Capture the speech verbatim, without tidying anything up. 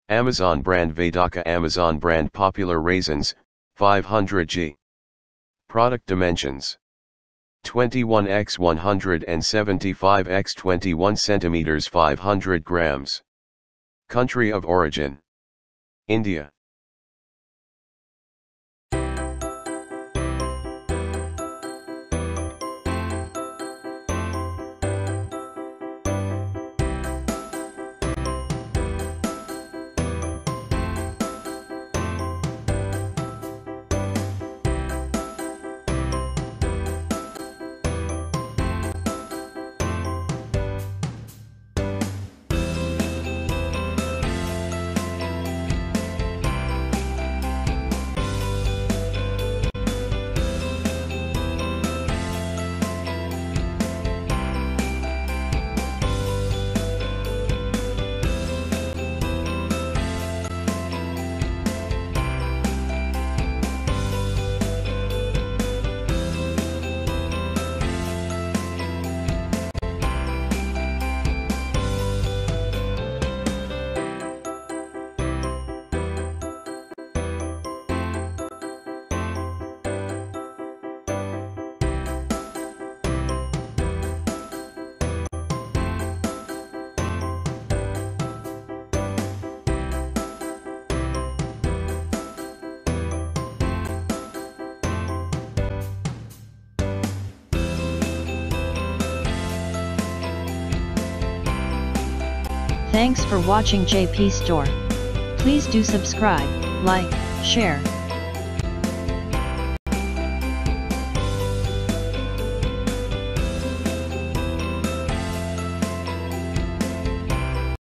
Amazon brand Vedaka, Amazon brand popular raisins, five hundred grams. Product dimensions: twenty-one by one hundred seventy-five by twenty-one centimeters, five hundred grams. Country of origin: India. Thanks for watching J P Store. Please do subscribe, like, share,